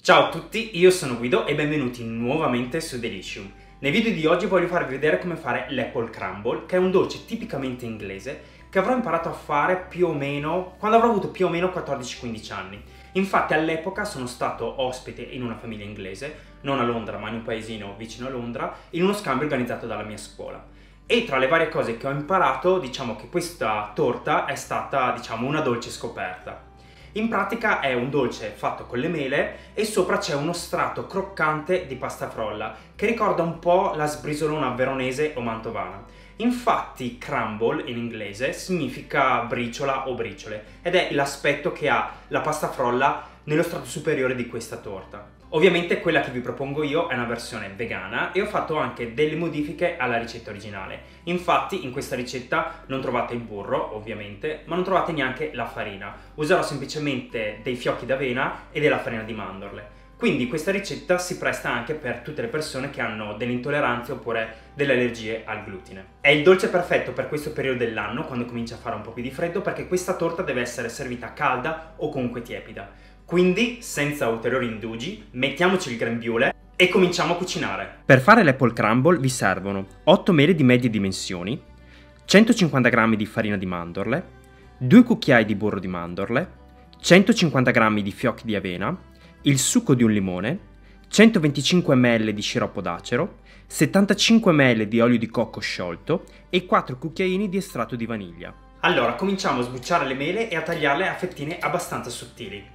Ciao a tutti, io sono Guido e benvenuti nuovamente su Delicium. Nei video di oggi voglio farvi vedere come fare l'Apple Crumble, che è un dolce tipicamente inglese che avrò imparato a fare più o meno quando avrò avuto più o meno 14-15 anni. Infatti all'epoca sono stato ospite in una famiglia inglese, non a Londra ma in un paesino vicino a Londra, in uno scambio organizzato dalla mia scuola. E tra le varie cose che ho imparato, diciamo che questa torta è stata, una dolce scoperta. In pratica è un dolce fatto con le mele e sopra c'è uno strato croccante di pasta frolla che ricorda un po' la sbrisolona veronese o mantovana. Infatti crumble in inglese significa briciola o briciole ed è l'aspetto che ha la pasta frolla nello strato superiore di questa torta. Ovviamente quella che vi propongo io è una versione vegana e ho fatto anche delle modifiche alla ricetta originale. Infatti in questa ricetta non trovate il burro, ovviamente, ma non trovate neanche la farina. Userò semplicemente dei fiocchi d'avena e della farina di mandorle. Quindi questa ricetta si presta anche per tutte le persone che hanno delle intolleranze oppure delle allergie al glutine. È il dolce perfetto per questo periodo dell'anno, quando comincia a fare un po' più di freddo, perché questa torta deve essere servita calda o comunque tiepida. Quindi, senza ulteriori indugi, mettiamoci il grembiule e cominciamo a cucinare. Per fare l'Apple Crumble vi servono 8 mele di medie dimensioni, 150 g di farina di mandorle, 2 cucchiai di burro di mandorle, 150 g di fiocchi di avena, il succo di un limone, 125 ml di sciroppo d'acero, 75 ml di olio di cocco sciolto e 4 cucchiaini di estratto di vaniglia. Allora, cominciamo a sbucciare le mele e a tagliarle a fettine abbastanza sottili.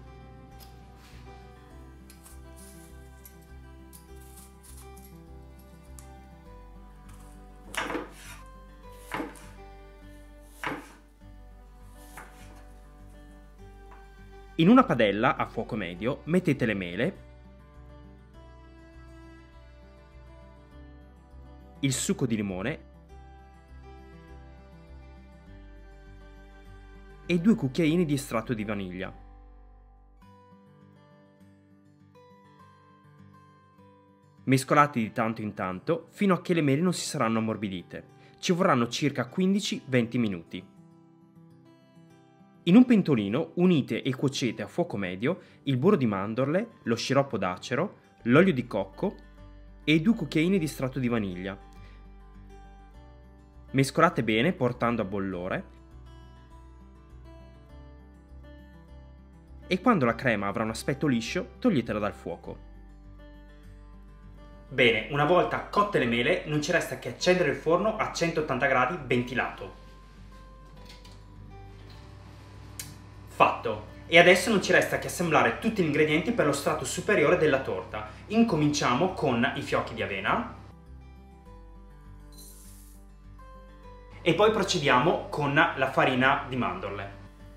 In una padella a fuoco medio mettete le mele, il succo di limone e 2 cucchiaini di estratto di vaniglia. Mescolate di tanto in tanto fino a che le mele non si saranno ammorbidite. Ci vorranno circa 15-20 minuti. In un pentolino unite e cuocete a fuoco medio il burro di mandorle, lo sciroppo d'acero, l'olio di cocco e i 2 cucchiaini di estratto di vaniglia. Mescolate bene portando a bollore e quando la crema avrà un aspetto liscio toglietela dal fuoco. Bene, una volta cotte le mele non ci resta che accendere il forno a 180 gradi ventilato. Fatto! E adesso non ci resta che assemblare tutti gli ingredienti per lo strato superiore della torta. Incominciamo con i fiocchi di avena e poi procediamo con la farina di mandorle.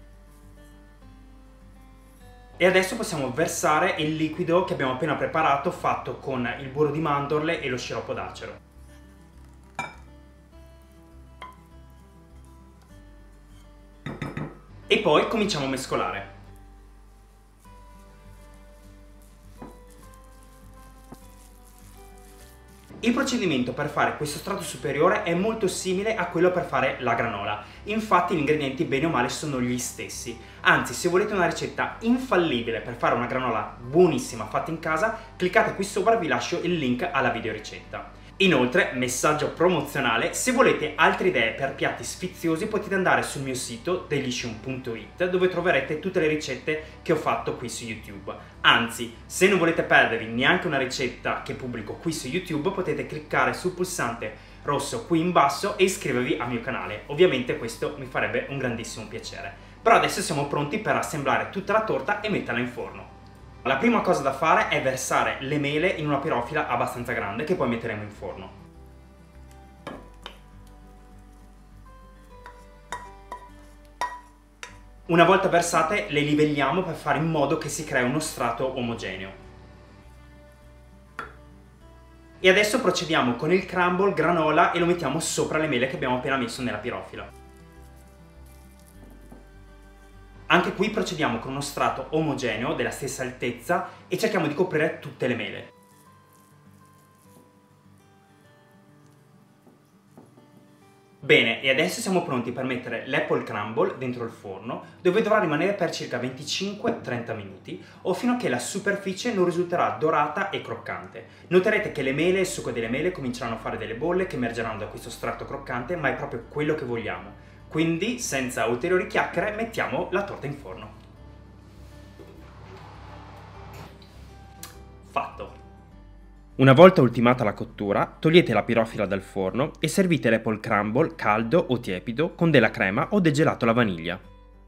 E adesso possiamo versare il liquido che abbiamo appena preparato fatto con il burro di mandorle e lo sciroppo d'acero. E poi cominciamo a mescolare. Il procedimento per fare questo strato superiore è molto simile a quello per fare la granola, infatti gli ingredienti bene o male sono gli stessi. Anzi, se volete una ricetta infallibile per fare una granola buonissima fatta in casa, cliccate qui sopra e vi lascio il link alla videoricetta. Inoltre, messaggio promozionale, se volete altre idee per piatti sfiziosi potete andare sul mio sito delicium.it dove troverete tutte le ricette che ho fatto qui su YouTube. Anzi, se non volete perdervi neanche una ricetta che pubblico qui su YouTube potete cliccare sul pulsante rosso qui in basso e iscrivervi al mio canale. Ovviamente questo mi farebbe un grandissimo piacere. Però adesso siamo pronti per assemblare tutta la torta e metterla in forno. La prima cosa da fare è versare le mele in una pirofila abbastanza grande che poi metteremo in forno. Una volta versate le livelliamo per fare in modo che si crei uno strato omogeneo. E adesso procediamo con il crumble granola e lo mettiamo sopra le mele che abbiamo appena messo nella pirofila. Anche qui procediamo con uno strato omogeneo della stessa altezza e cerchiamo di coprire tutte le mele. Bene, e adesso siamo pronti per mettere l'apple crumble dentro il forno, dove dovrà rimanere per circa 25-30 minuti, o fino a che la superficie non risulterà dorata e croccante. Noterete che le mele e il succo delle mele cominceranno a fare delle bolle che emergeranno da questo strato croccante, ma è proprio quello che vogliamo. Quindi, senza ulteriori chiacchiere, mettiamo la torta in forno. Fatto! Una volta ultimata la cottura, togliete la pirofila dal forno e servite l'apple crumble caldo o tiepido con della crema o del gelato alla vaniglia.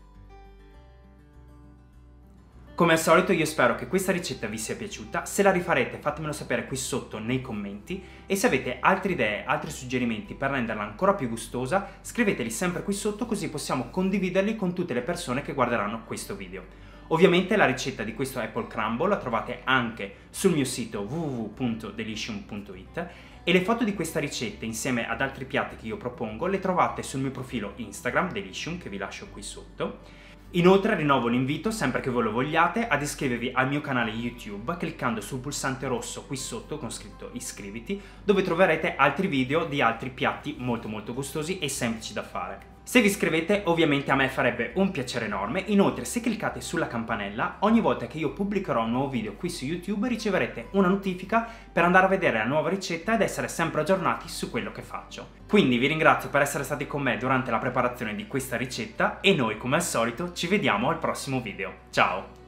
Come al solito io spero che questa ricetta vi sia piaciuta, se la rifarete fatemelo sapere qui sotto nei commenti e se avete altre idee, altri suggerimenti per renderla ancora più gustosa, scriveteli sempre qui sotto così possiamo condividerli con tutte le persone che guarderanno questo video. Ovviamente la ricetta di questo apple crumble la trovate anche sul mio sito www.delicium.it e le foto di questa ricetta insieme ad altri piatti che io propongo le trovate sul mio profilo Instagram Delicium che vi lascio qui sotto. Inoltre rinnovo l'invito, sempre che voi lo vogliate, ad iscrivervi al mio canale YouTube cliccando sul pulsante rosso qui sotto con scritto iscriviti, dove troverete altri video di altri piatti molto gustosi e semplici da fare. Se vi iscrivete ovviamente a me farebbe un piacere enorme, inoltre se cliccate sulla campanella ogni volta che io pubblicherò un nuovo video qui su YouTube riceverete una notifica per andare a vedere la nuova ricetta ed essere sempre aggiornati su quello che faccio. Quindi vi ringrazio per essere stati con me durante la preparazione di questa ricetta e noi come al solito ci vediamo al prossimo video. Ciao!